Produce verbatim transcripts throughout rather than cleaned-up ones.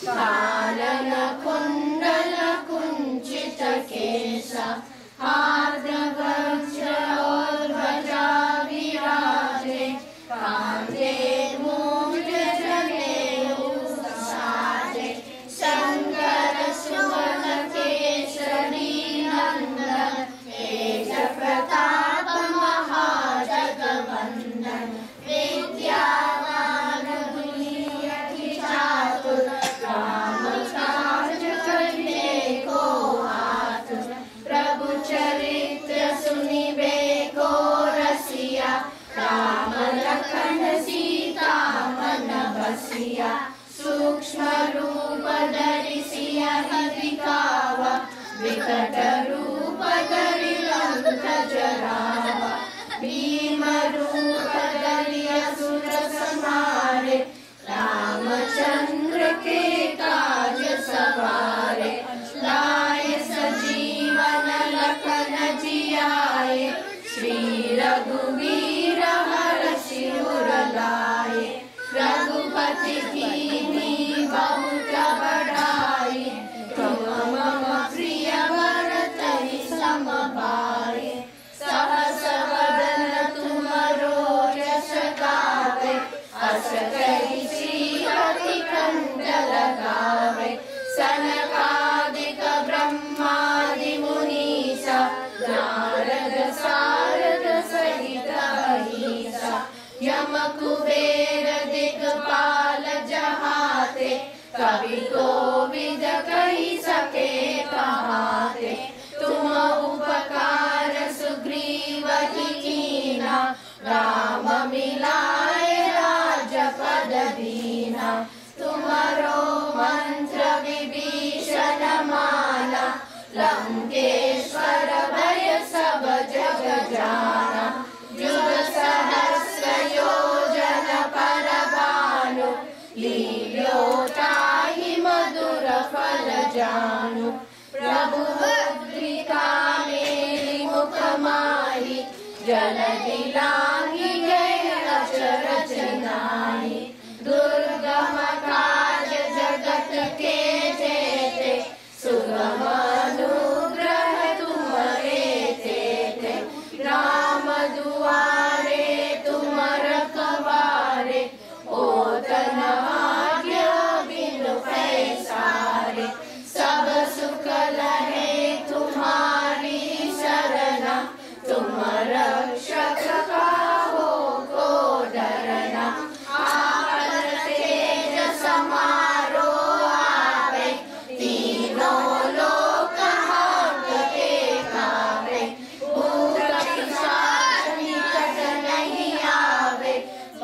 कानन कुंडल कुंचित केश हार्द वज्र और ध्वजा विराजे कांधे मूंज जनेऊ साजे शंकर सुवन केसरी नंदन तेज प्रताप महाजगवंदन विद्यावान गुणियति चातुर राम काज करने को आतुर प्रभु चरित्र सुनिबे को रसिया राम लखन सीता मन बसिया सूक्ष्म रूप धरि सियहि दिखावा विकट रूप धरि लंक जरावा भीम रूप धरि असुर संहारे रामचंद्र के काज सवारे लाए सजीवन लखन जियाए श्री रघुवीर हरषि उर लाए रघुपति कीन्ही बहुत बढ़ाई तुम मम प्रिय भरतहि सम भाई सहस वदन तुमरो यश गावे अस कहि श्रीपति कंठ लगावे सनकादिक ब्रह्मादि मुनीसा नारद सारद सहित अहीसा यम कुबेर दिक्पाल जहाते कवि कोविद कहि सके कहाते तुम उपकार सुग्रीव ही कीना राम मिलाए राजपद दीना तुम्हारो मंत्र विभीषण माना लंकेश्वर भय सब जग जाना युग सहस्र योजन पर भानु लील्योताहि मधुर फल जानु प्रभु मुद्रिका मेली मुख माही जलधि लांघि गए अचरज नाहि दुर्गम काज जगत के जेते सुगम अनुग्रह तुम्हारे तेते राम दुआरे तुम रखवारे ओतन आज्ञा बिनु पैसारे सब सुख लहे तुम्हारी शरणा तुम रक्षक काहो को डरना आपन तेज समारो आवे तीनों लोक हांकते कावे भूत पिशाच निकट नहीं आवे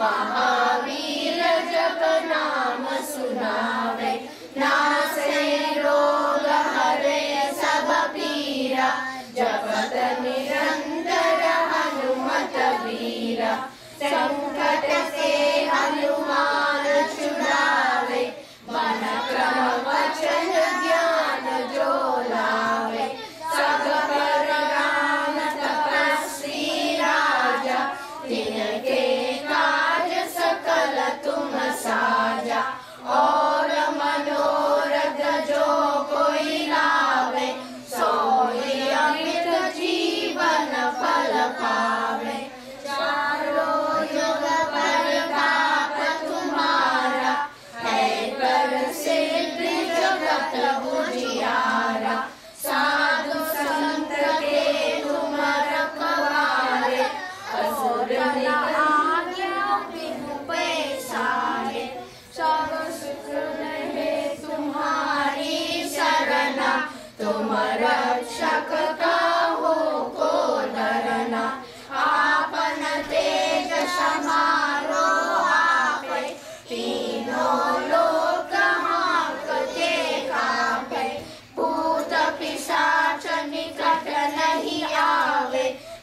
महावीर जप नाम सुनावे नासे रोग हरे सब पीरा जपत निरंतर हनुमत वीरा संकट से हनुमान छुड़ावे मन क्रम वचन ज्ञान जो लावे सब पर राम तपस्वी राजा तिनके काज सकल तुम साजा और मनोरथ जो कोई लावे सोई अमित जीवन फल पावे चारों युग परताप तुम्हारा है प्रसिद्ध जगत बुझियारा साधु संत के तुम रखवारे असुर आज्ञा बिनु पैसारे सब सुख रहे तुम्हारी शरणा तुम रक्षक काहो को डरना आपन तेज समारो आपे तीनों लोक हांकते कापे भूत पिशाच निकट नहीं आवे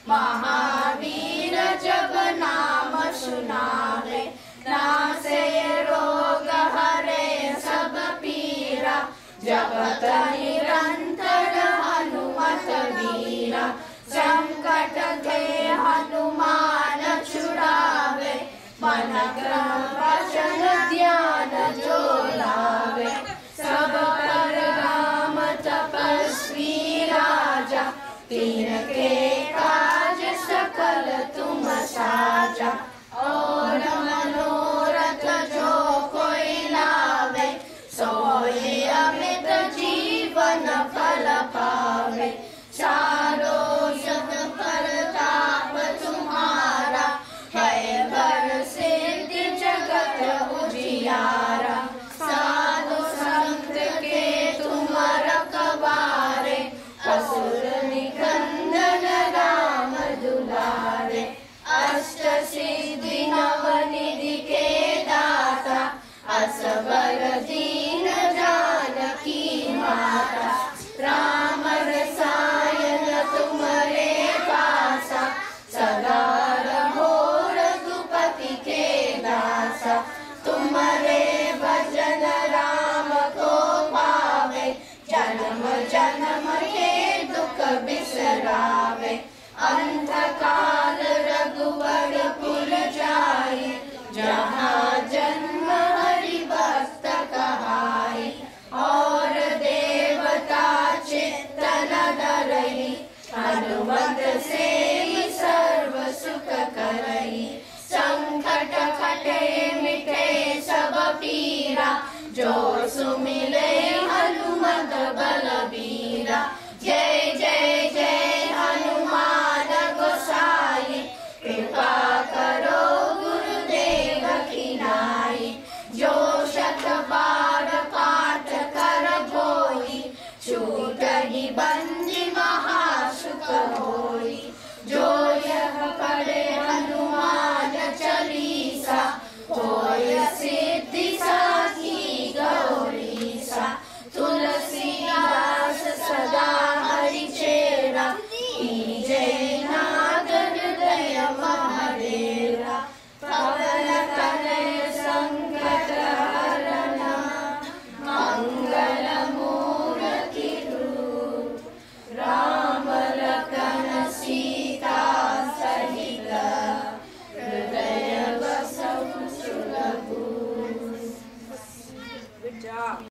महावीर जब नाम सुनावे नासे रोग हरे सब पीरा जपत निरंतर हनुमत वीरा संकट के हनुमान छुड़ावे मन क्रम वचन ध्यान जो लावे असवर दीन जानकी माता। राम रसायन तुम्हारे पासा, सदा रहो रघुपति के दासा। तुम्हारे भजन राम को पावे, जन्म जन्म के दुख बिसरावे। अंत काल रघुवरपुर जाई, जहाँ जन्म हरि भक्त कहाई। और देवता चित्त न डरई, हनुमत से सर्व सुख करई। संकट कटे मिटे सब पीरा, जो सुमिले हनुमत बलबीरा। जय जय जय हनुमान गोसाई, कृपा करो गुरुदेव की नाई। जो शत बार पाठ कर कोई, छूटहि बंदी महासुख होई। जो यह पढ़े हनुमान चालीसा, होय सिद्धि साखी गौरीसा। तुलसीदास सदा हरि चेरा, कीजे